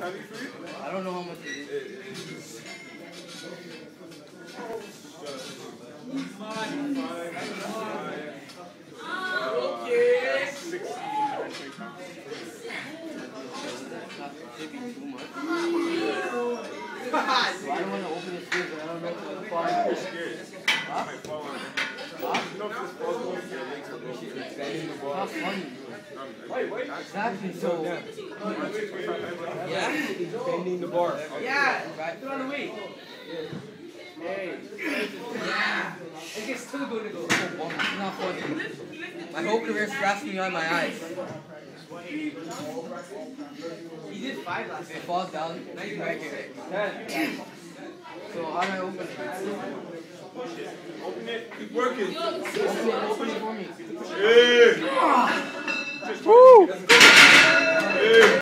heavy for you? I don't know how much it is. Okay. 16. Should be too much. I don't want to open this fridge, but I don't know if it'll fall out. You're scared. Huh? Might fall on it. You know if this falls on your legs are broken. How funny. Wait. Exactly, so. Yeah? Bending the bar. Yeah! Put on the weight. Hey. Yeah! It gets too good to go. It's not funny. My whole career straps me on my eyes. He did 5 last time. It falls down. Now you right here. 10. So how do I open it? Open it. Keep working. Open it for me. Yeah. Woo!